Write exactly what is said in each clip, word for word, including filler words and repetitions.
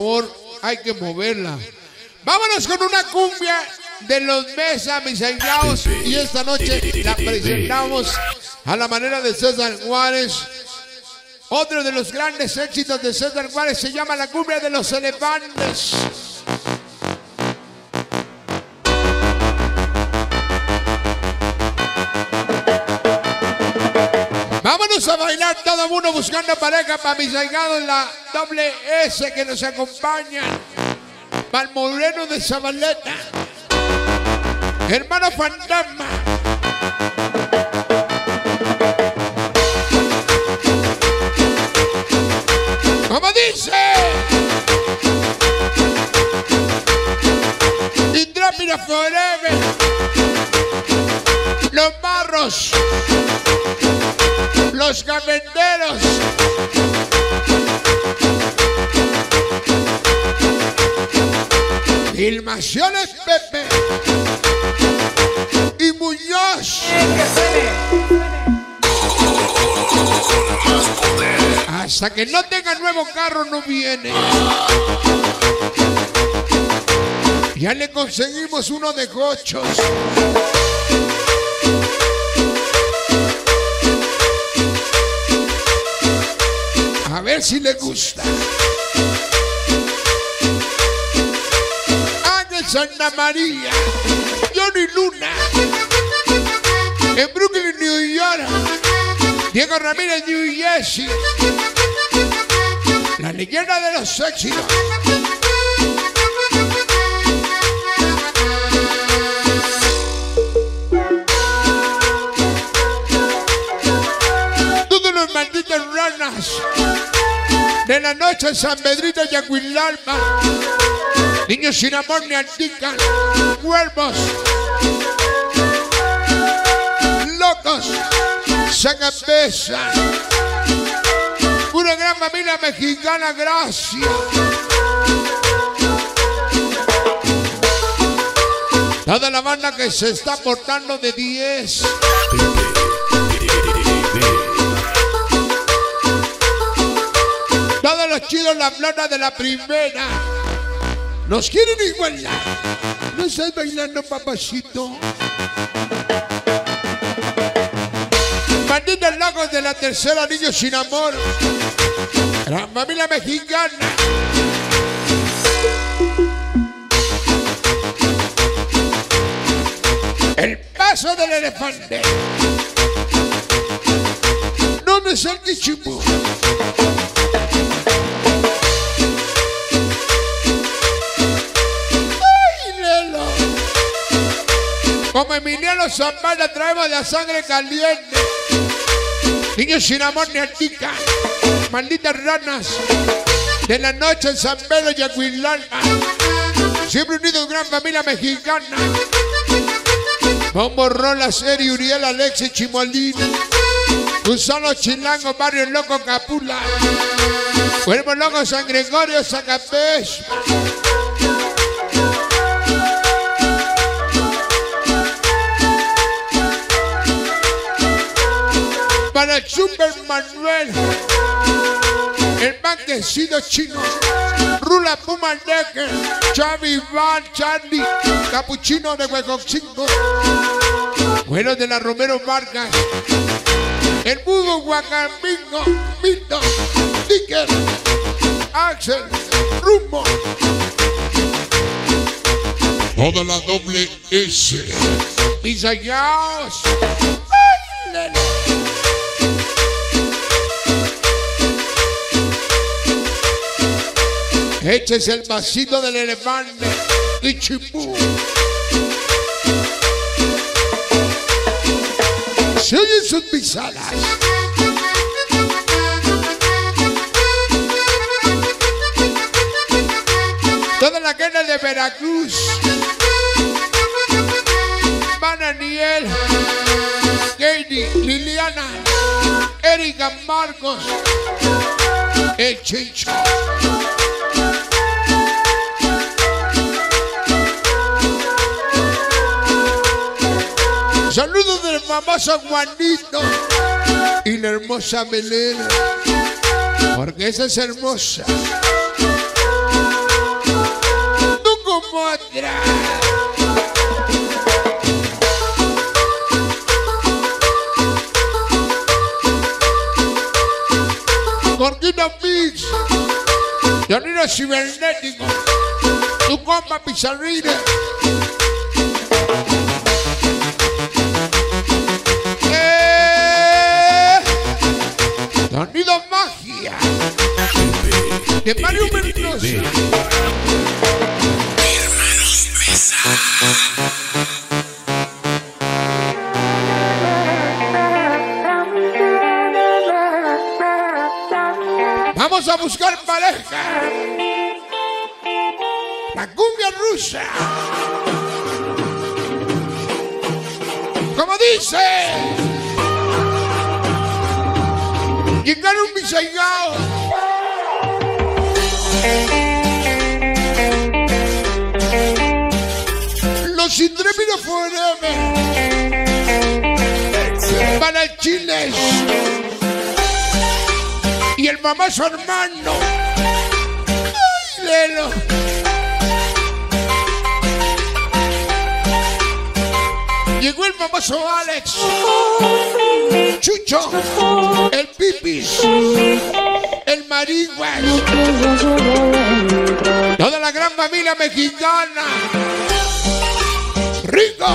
favor, hay que moverla. Vámonos con una cumbia de los Mesa, mis aislados. Y esta noche la presentamos a la manera de César Juárez. Otro de los grandes éxitos de César Juárez se llama la cumbia de los elefantes. Vámonos a bailar todo el mundo buscando pareja para mis aislados, la doble S que nos acompañan. Para el Moreno de Zabaleta, Hermano Fantasma. Como dice Intrápida Forever, Los Barros, Los Cabenderos, Filmaciones Pepe y Muñoz. Hasta que no tenga nuevo carro no viene. Ya le conseguimos uno de gochos. A ver si le gusta. Santa María, Johnny Luna, en Brooklyn, New York, Diego Ramírez, New Jersey, la leyenda de los éxitos. Todos los malditos ranas de la noche en San Pedrito y Aguilalpa. Niños sin amor ni antican, cuervos, locos, sacapesa, una gran familia mexicana, gracias. Toda la banda que se está portando de diez. Todos los chidos, la plata de la primera. Nos quieren igualar. ¿No estás bailando, papacito? Malditos locos de la tercera, niños sin amor. Gran familia mexicana. El paso del elefante. ¿Dónde está el Quichipú? Como Emiliano Zapata traemos la sangre caliente. Niños sin amor ni antica. Malditas ranas de la noche en San Pedro y Aguilalpa. Siempre unidos, gran familia mexicana. Bombo, Rola, Seri, Uriel, Alexis, Chimolín. Gonzalo, Chilango, Barrio Loco, Capula. Cuervo Loco, San Gregorio, Zacapés. Para el Super Manuel, el banquecito chino, Rula Puma Decker, Chavi Van, Charlie, Capuchino de Huecocinco, Bueno de la Romero Vargas, el Budo Guacamingo, Mito, Dicker, Axel, Rumbo, toda la doble S, Pisayaos. Échese el vasito del elefante y chipú. Se oyen sus pisadas. Toda la quena de Veracruz. Mananiel, Katie, Liliana, Erika, Marcos, el Chicho. Saludos del famoso Juanito y la hermosa Melena, porque esa es hermosa. otra. Gordita Mix, Sonido Cibernético, tu compa Pizarrina. Eh, Sonido Magia, de Mario Mendoza. Hermanos Mesa. Vamos a buscar pareja. La cumbia rusa. Como dice. Llegar un bisaigao. Los intrépidos forever. Para el Chiles. Y el mamá su hermano. Ay, Lelo. Llegó el mamazo Alex. Chucho. El Pipis. El Mariguas. Toda la gran familia mexicana. Rico.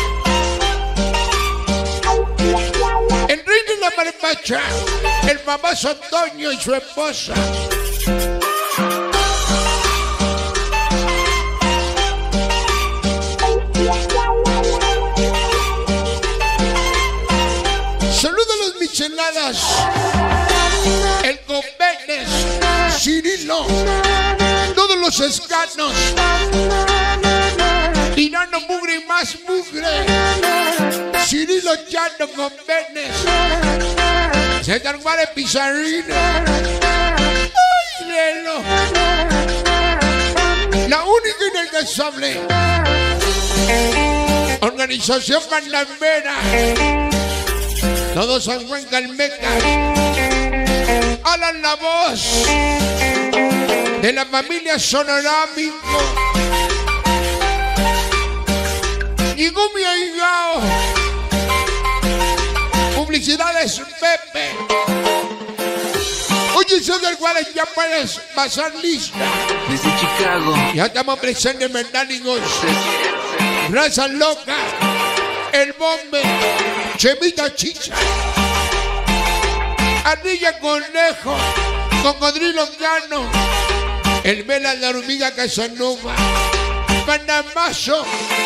El rey de la maripacha. El mamazo Antonio y su esposa. Saludos a los micheladas. El Convenes. Cirilo. Todos los escanos. Tirando mugre y más mugre. Cirilo Llano Convenes. César Juárez Pizarrina. ¡Ay, Lelo! La única inalcanzable. Organización Bandambera. Todos San Juan Calmecas. Alan la voz de la familia Sonorámico. Llegó mi ahigao. Publicidades Pepe. Oye, César Juárez, ya puedes pasar lista. Desde Chicago. Ya estamos presentes en Mendánigos. Raza Loca. El Bombe. Chemita Chicha. Ardilla Conejo. Cocodrilo Llano. El Vela de la Hormiga Casanova. Panamazo.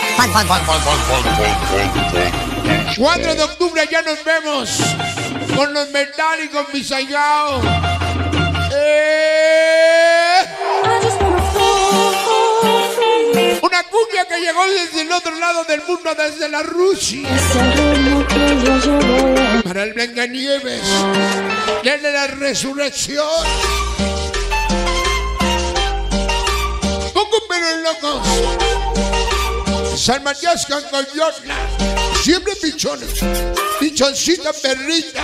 cuatro de octubre ya nos vemos con los metálicos Bisayao. Eh. Una cumbia que llegó desde el otro lado del mundo, desde la Rusia. Para el Blancanieves, desde la resurrección. Poco pero locos. San Matías con Coyotla. Siempre pichones. Pichoncita perrita.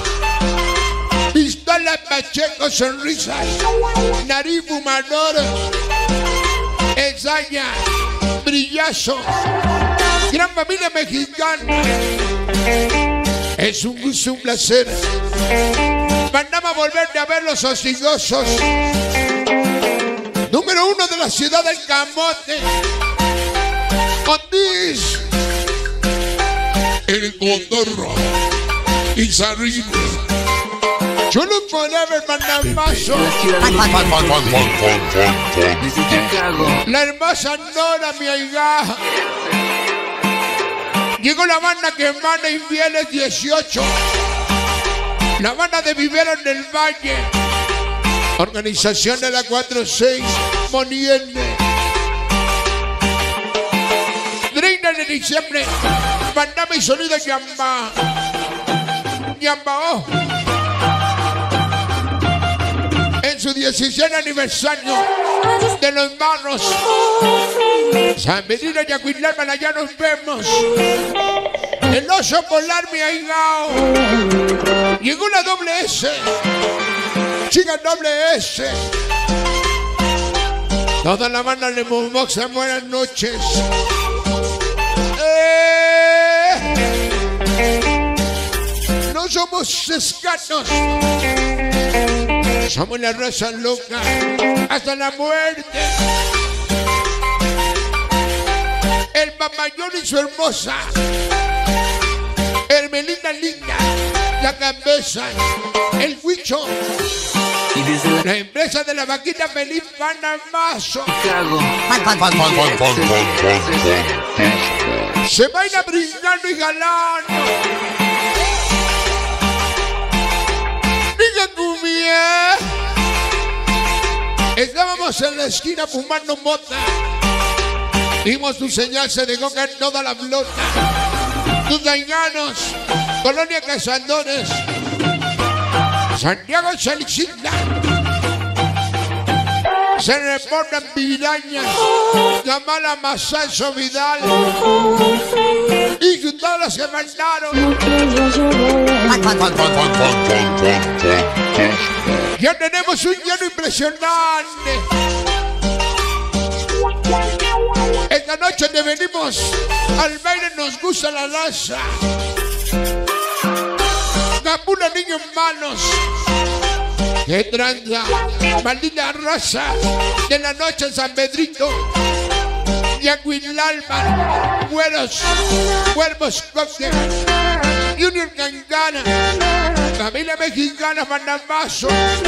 Pistola Pacheco sonrisas. Nariz fumador. Ensaña. Brillazo. Gran familia mexicana. Es un gusto, un placer. Mandamos a volverte a ver los hostigosos. Número uno de la ciudad del Camote. Otis. El Cotorro. Pizarrina. Chulo Forever, Mandamazo. Desde Chicago. La hermosa Nora, mi hija. Llegó la banda que emana Infieles dieciocho. La banda de Vivero en el Valle. Organización de la cuatro seis. Moniende. treinta de diciembre. Bandama y sonido Yamba. Yambao. En su dieciséis aniversario de los barros. San Benito y Aguilar, ya nos vemos. El oso polar, mi ahigao. Llegó la doble S. Chica doble S. Toda la banda de Moonbox, buenas noches. Eh, no somos escatos. Somos la raza loca hasta la muerte. El Papayón y su hermosa Hermelina linda, la cabeza, el huicho. Y desde la La empresa de la vaquita feliz Panamazo. Chicago. Se baila brindando y galando. Diga cumbia. Estábamos en la esquina fumando mota. Dimos tu señal, se dejó caer toda la flota. Tus dañanos, Colonia Cazadores, Santiago Salicita. Se reportan pirañas, Yamala Masanzo Vidal y todas las que mandaron. Ya tenemos un lleno impresionante. Esta noche te venimos al baile, nos gusta la raza. Capula, niños malos. ¡Qué tranza! Maldita raza de la noche en San Pedrito. Yacuilalma, Güeros, Cuervos Cóctel, Junior Gangana, Familia Mexicana, Panamazo.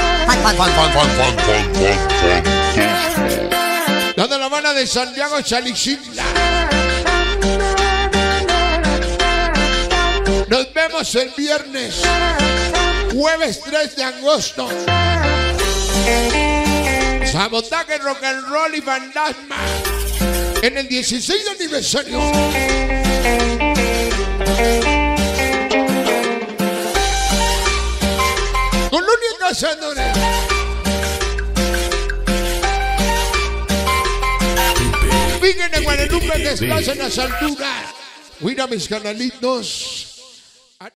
Toda la banda de Santiago Salicita. Nos vemos el viernes, jueves tres de agosto. Sabotaje, rock and roll y fantasma en el dieciséis aniversario. Colonia Cazadores. Fíjense, Guadalupe, que estás en las alturas. Mira mis canalitos.